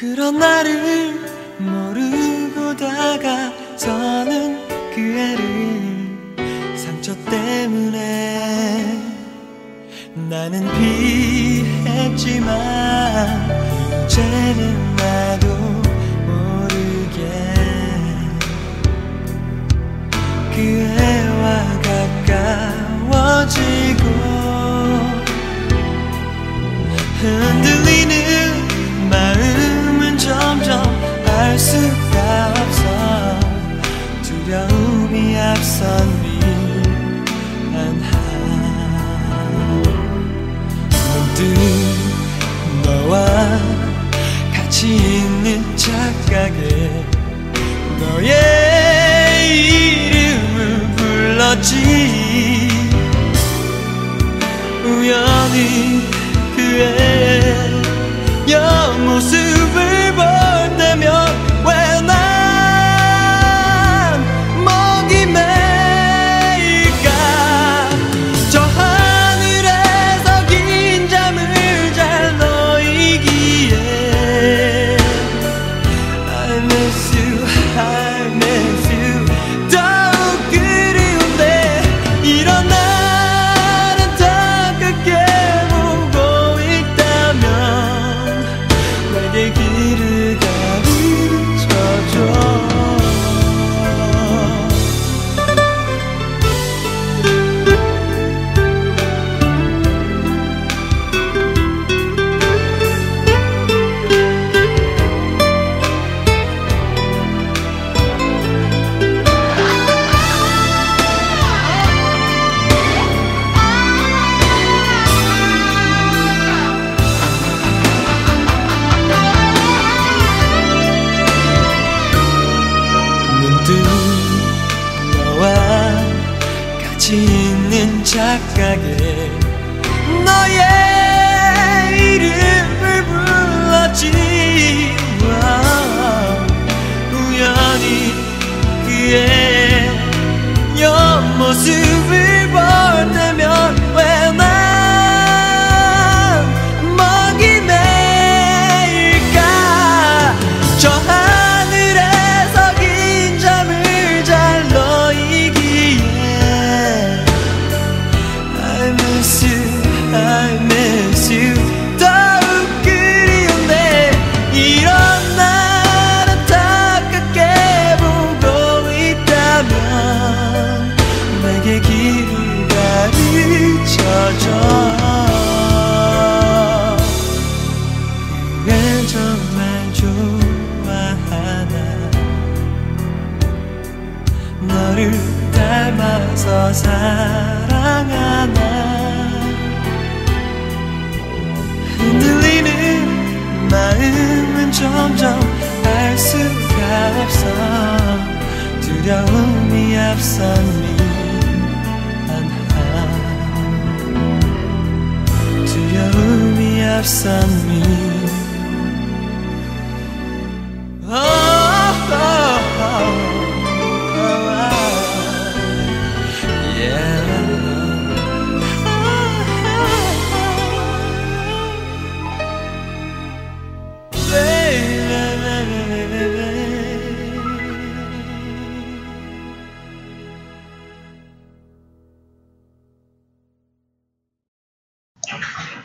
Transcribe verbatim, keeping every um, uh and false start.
그런 나를 모르고 다가서는 그 애를 상처 때문에 나는 피했지만 이제는 나도 모르게 그 애와 가까워지고 흔들리는 마음은 점점 알 수가 없어 두려움이 앞선 미안함 문득 너와 같이 있는 착각에 너의 이름을 불렀지 우연히 그의 옆모습을 볼 때면 왜 난 먹이 메일까 저 하늘에서 긴 잠을 잘 너이기에 I miss you, I miss you 더욱 그리운데 이런 나를 안타깝게 보고 있다면 내게 길을 가르쳐줘 너와 같이 있는 착각에 너의 이름을 불렀지 우연히 그의 옆모습을 볼 때면 왜 난 먹이 메일까 저 하늘에서 긴 잠을 잘 너이기에 I miss you, I miss you 더욱 그리운데 이런 날 안타깝게 보고 있다면 내게 길을 가르쳐줘 그래 정말 좋아하나 너를 닮아서 사랑하나 흔들리는 마음은 점점 알 수가 없어 두려움이 앞선 미안함 두려움이 앞선 미안함 Oh, oh, oh, oh, yeah. Baby.